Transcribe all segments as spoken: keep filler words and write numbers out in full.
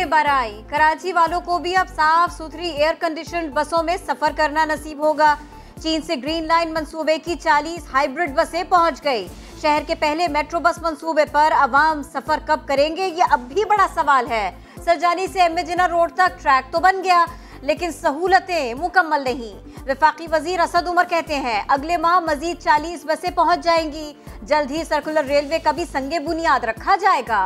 बराई, कराची वालों को भी अब साफ सुथरी एयर कंडीशन बसों में सफर करना नसीब होगा। चीन से ग्रीन लाइन मंसूबे की चालीस हाइब्रिड बसें पहुंच गई। शहर के पहले मेट्रो बस मंसूबे पर अवाम सफर कब करेंगे, ये अब भी बड़ा सवाल है। सरजानी से एम ए जिना रोड तक ट्रैक तो बन गया, लेकिन सहूलतें मुकम्मल नहीं। वफाकी वजीर असद उमर कहते हैं अगले माह मजीद चालीस बसें पहुंच जाएंगी। जल्द ही सर्कुलर रेलवे का भी संगे बुनियाद रखा जाएगा।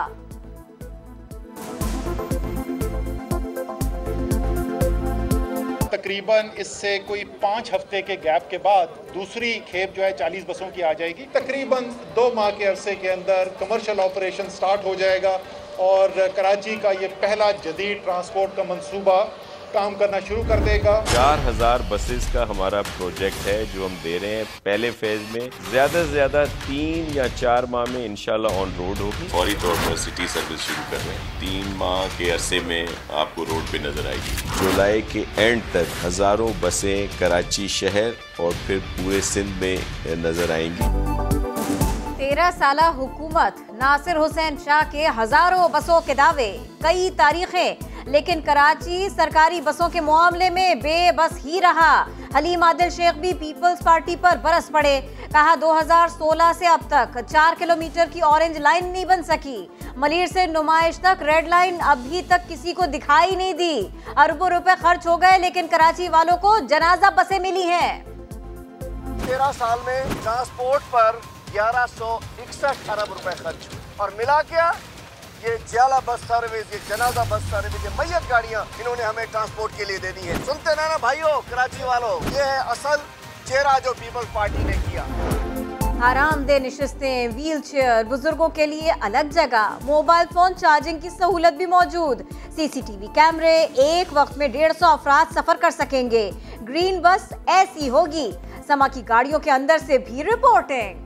तकरीबन इससे कोई पाँच हफ्ते के गैप के बाद दूसरी खेप जो है चालीस बसों की आ जाएगी। तकरीबन दो माह के अरसे के अंदर कमर्शियल ऑपरेशन स्टार्ट हो जाएगा और कराची का ये पहला जदीद ट्रांसपोर्ट का मंसूबा काम करना शुरू कर देगा। चार हजार बसेस का हमारा प्रोजेक्ट है जो हम दे रहे हैं। पहले फेज में ज्यादा से ज्यादा तीन या चार माह में इंशाल्लाह ऑन रोड होगी। फौरी तौर पर सिटी सर्विस शुरू कर रहे हैं। तीन माह के अरसे में आपको रोड पे नजर आएगी। जुलाई के एंड तक हजारों बसें कराची शहर और फिर पूरे सिंध में नजर आएंगी। तेरह साल हुकूमत नासिर हुसैन शाह के हजारों बसों के दावे, कई तारीखें, लेकिन कराची सरकारी बसों के मामले में बेबस ही रहा। हलीम आदिल शेख भी पीपल्स पार्टी पर बरस पड़े। कहा दो हज़ार सोलह से अब तक चार किलोमीटर की ऑरेंज लाइन नहीं बन सकी। मलीर से नुमाइश तक रेड लाइन अभी तक किसी को दिखाई नहीं दी। अरबों रुपए खर्च हो गए, लेकिन कराची वालों को जनाजा बसें मिली हैं। तेरह साल में ट्रांसपोर्ट पर ग्यारह सौ इकसठ अरब रुपए खर्च हुए और मिला क्या, ये जियाला बस सर्विस, ये जनाजा बस सर्विस, ये मैयत गाड़ियां इन्होंने हमें ट्रांसपोर्ट के लिए दे दी है। सुनते ना ना भाइयों कराची वालों, ये है असल चेहरा जो पीपल्स पार्टी ने किया। आरामदेह निशिस्तें, व्हील चेयर, बुजुर्गों के लिए अलग जगह, मोबाइल फोन चार्जिंग की सहूलत भी मौजूद, सीसीटीवी कैमरे, एक वक्त में डेढ़ सौ अफराद सफर कर सकेंगे। ग्रीन बस ऐसी होगी। समा की गाड़ियों के अंदर से भी रिपोर्टिंग।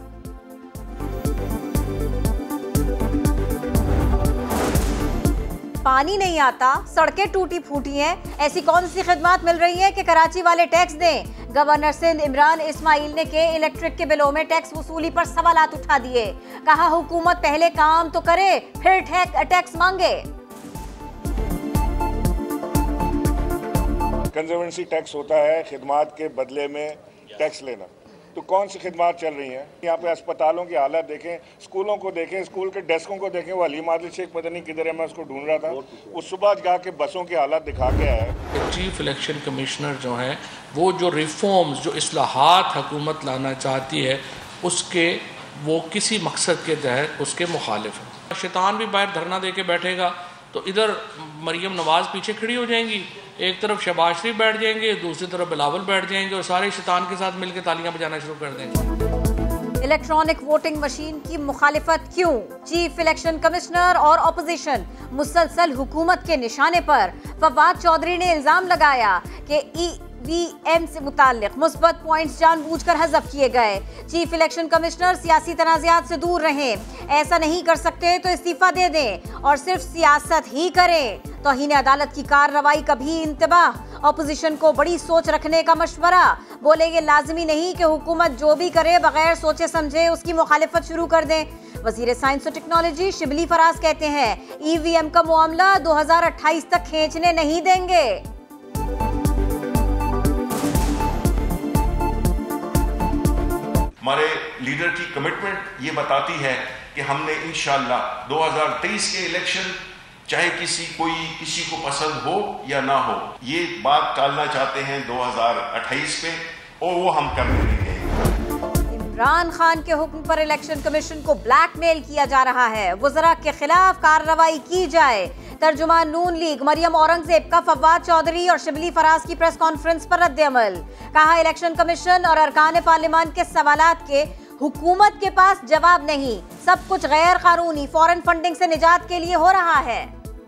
पानी नहीं आता, सड़कें टूटी फूटी हैं, ऐसी कौन सी खिदमत मिल रही है कि कराची वाले टैक्स दें। गवर्नर सिंध इमरान इस्माइल ने के इलेक्ट्रिक के बिलों में टैक्स वसूली पर सवालात उठा दिए। कहा हुकूमत पहले काम तो करे फिर टैक्स मांगे। कंजर्वेंसी टैक्स होता है खिदमत के बदले में टैक्स लेना, तो कौन सी खिदमत चल रही हैं? यहाँ पे अस्पतालों की हालत देखें, स्कूलों को देखें, स्कूल के डेस्कों को देखें। वो हलीम आदिल शेख पता नहीं किधर है, मैं उसको ढूंढ रहा था। वो सुबह जाके बसों की हालत दिखा के आया। चीफ इलेक्शन कमिश्नर जो हैं वो जो रिफॉर्म्स, जो इस्लाहात हुकूमत लाना चाहती है उसके वो किसी मकसद के तहत उसके मुखालिफ है। शैतान भी बाहर धरना दे के बैठेगा तो इधर मरियम नवाज पीछे खड़ी हो जाएंगी, एक तरफ शहबाज शरीफ बैठ जाएंगे, दूसरी तरफ बिलावल बैठ जाएंगे और सारे शैतान के साथ मिलकर तालियां बजाना शुरू कर देंगे। इलेक्ट्रॉनिक वोटिंग मशीन की मुखालिफत क्यों? चीफ इलेक्शन कमिश्नर और ऑपोजिशन मुसलसल हुकूमत के निशाने पर। फवाद चौधरी ने इल्जाम लगाया कि ई वी एम से मुताल्लिक मुस्बत पॉइंट्स जानबूझकर हज़फ किए गए। चीफ इलेक्शन कमिश्नर सियासी तनाज़ात से दूर रहें। ऐसा नहीं कर सकते तो इस्तीफा दे दें और सिर्फ सियासत ही करें। तौहीन अदालत की कार्रवाई का भी इंतबाह। अपोजिशन को बड़ी सोच रखने का मशवरा। बोले ये लाजमी नहीं कि हुकूमत जो भी करे बगैर सोचे समझे उसकी मुखालिफत शुरू कर दें। वजीर साइंस और टेक्नोलॉजी शिबली फराज कहते हैं ई वी एम का मामला दो हज़ार अट्ठाईस तक खींचने नहीं देंगे। हमारे लीडर की कमिटमेंट ये बताती है कि हमने इंशाअल्लाह दो हज़ार तेईस के इलेक्शन, चाहे किसी कोई किसी को पसंद हो या ना हो, ये बात टालना चाहते हैं दो हज़ार अट्ठाईस पे, और वो हम करने देंगे। इमरान खान के हुक्म पर इलेक्शन कमीशन को ब्लैकमेल किया जा रहा है। वज़रा के खिलाफ कार्रवाई की जाए। तर्जुमान नून लीग मरियम औरंगजेब का फवाद चौधरी और शिबली फराज की प्रेस कॉन्फ्रेंस पर रद्द-ए-अमल। कहा इलेक्शन कमीशन और अरकान पार्लियामान के सवालात के हुकूमत के पास जवाब नहीं, सब कुछ गैर कानूनी फॉरेन फंडिंग से निजात के लिए हो रहा है।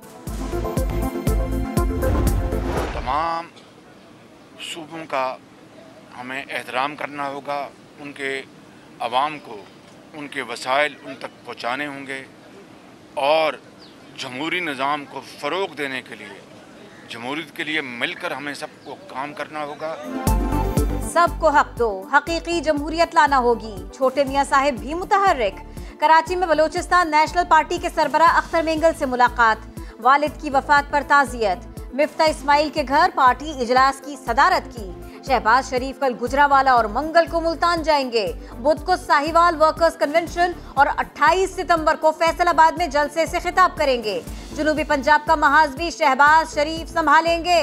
तमाम सूबों का हमें एहतराम करना होगा, उनके अवाम को उनके वसाइल उन तक पहुँचाने होंगे और जमहूरी निज़ाम को फ़रोग़ देने के लिए, जमहूरियत के लिए मिलकर हमें सबको काम करना होगा। सबको हक दो, हकीकी जमहूरियत लाना होगी। छोटे मियाँ साहिब भी मुतहर्रिक। कराची में बलोचिस्तान नेशनल पार्टी के सरबराह अख्तर मेंगल से मुलाकात। वालिद की वफात पर ताज़ियत। मिफ्ता इस्माइल के घर पार्टी इजलास की सदारत की। शहबाज शरीफ कल गुजरावाला और मंगल को मुल्तान जाएंगे। बुध को साहिवाल वर्कर्स कन्वेंशन और अट्ठाईस सितंबर को फैसलाबाद में जलसे से खिताब करेंगे। जनूबी पंजाब का महाज भी शहबाज शरीफ संभालेंगे।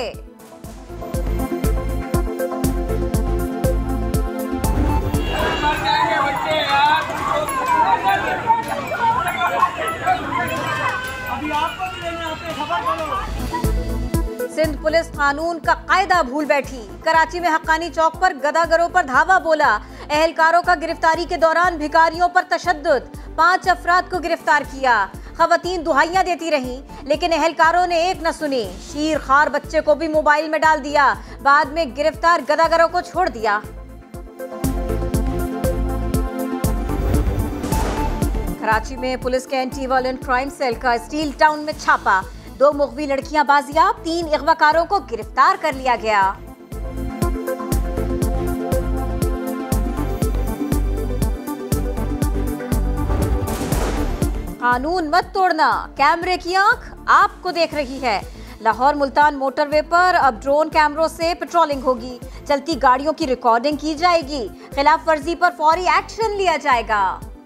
सिंध पुलिस कानून का कायदा भूल बैठी। कराची में हक्कानी चौक पर गदागरों पर धावा बोला। एहलकारों का गिरफ्तारी के दौरान भिखारियों पर तशद्दुद। पांच अफराद को गिरफ्तार किया। खवातीन दुहाइयां देती रहीं, लेकिन एहलकारों ने एक न सुनी। शीर खार बच्चे को भी मोबाइल में डाल दिया। बाद में गिरफ्तार गदागरों को छोड़ दिया। कराची में पुलिस के एंटी वायलेंट क्राइम सेल का स्टील टाउन में छापा। दो मुगवी लड़कियां बाजियाब, तीन अगवाकारों को गिरफ्तार कर लिया गया। कानून मत तोड़ना, कैमरे की आंख आपको देख रही है। लाहौर मुल्तान मोटरवे पर अब ड्रोन कैमरों से पेट्रोलिंग होगी। चलती गाड़ियों की रिकॉर्डिंग की जाएगी। खिलाफ वर्जी पर फौरी एक्शन लिया जाएगा।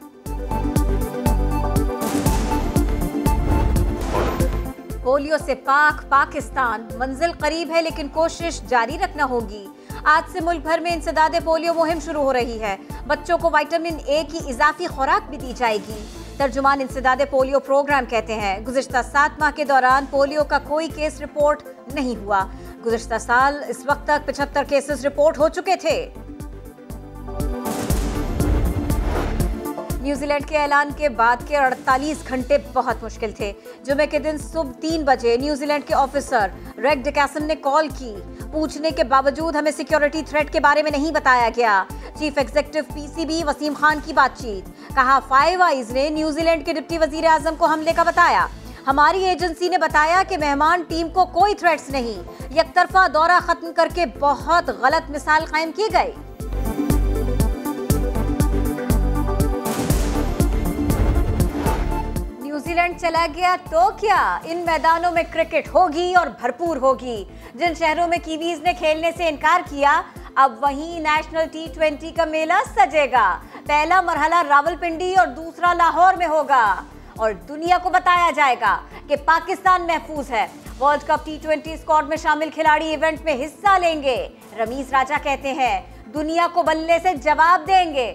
पोलियो से पाक पाकिस्तान, मंजिल करीब है लेकिन कोशिश जारी रखना होगी। आज से मुल्क भर में इंसदादे पोलियो मुहिम शुरू हो रही है। बच्चों को विटामिन ए की इजाफी खुराक भी दी जाएगी। तर्जुमान इंसदादे पोलियो प्रोग्राम कहते हैं गुज़िश्ता सात माह के दौरान पोलियो का कोई केस रिपोर्ट नहीं हुआ। गुज़िश्ता साल इस वक्त तक पचहत्तर केसेस रिपोर्ट हो चुके थे। न्यूजीलैंड के ऐलान के बाद के अड़तालीस घंटे बहुत मुश्किल थे। जुमे के दिन सुबह तीन बजे न्यूजीलैंड के ऑफिसर रेग डिकैसन ने कॉल की। पूछने के बावजूद हमें सिक्योरिटी थ्रेट के बारे में नहीं बताया गया। Chief executive PCB Waseem Khan की बातचीत। कहा, फाइव आइज ने न्यूजीलैंड के डिप्टी वजीर आजम को हमले का बताया। हमारी एजेंसी ने बताया कि मेहमान टीम को कोई थ्रेट्स नहीं। यकतरफा दौरा खत्म करके बहुत गलत मिसाल कायम की गई। न्यूजीलैंड चला गया तो क्या, इन मैदानों में क्रिकेट होगी और भरपूर होगी। जिन शहरों में कीवीज ने खेलने से इनकार किया, अब वहीं नेशनल टी ट्वेंटी का मेला सजेगा। पहला मरहला रावलपिंडी और दूसरा लाहौर में होगा और दुनिया को बताया जाएगा कि पाकिस्तान महफूज है। World cup T twenty squad में शामिल खिलाड़ी इवेंट में हिस्सा लेंगे। रमीज राजा कहते हैं, दुनिया को बल्ले से जवाब देंगे।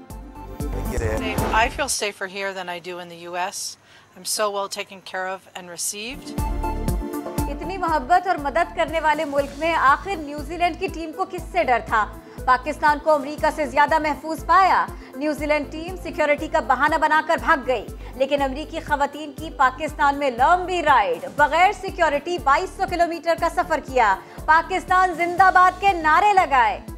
I feel safer here than I do in the U S. I'm so well taken care of and received. इतनी मोहब्बत और मदद करने वाले मुल्क में आखिर न्यूजीलैंड की टीम को किससे डर था? पाकिस्तान को अमेरिका से ज्यादा महफूज पाया। न्यूजीलैंड टीम सिक्योरिटी का बहाना बनाकर भाग गई, लेकिन अमेरिकी खवातीन की पाकिस्तान में लंबी राइड। बगैर सिक्योरिटी बाईस सौ किलोमीटर का सफर किया। पाकिस्तान जिंदाबाद के नारे लगाए।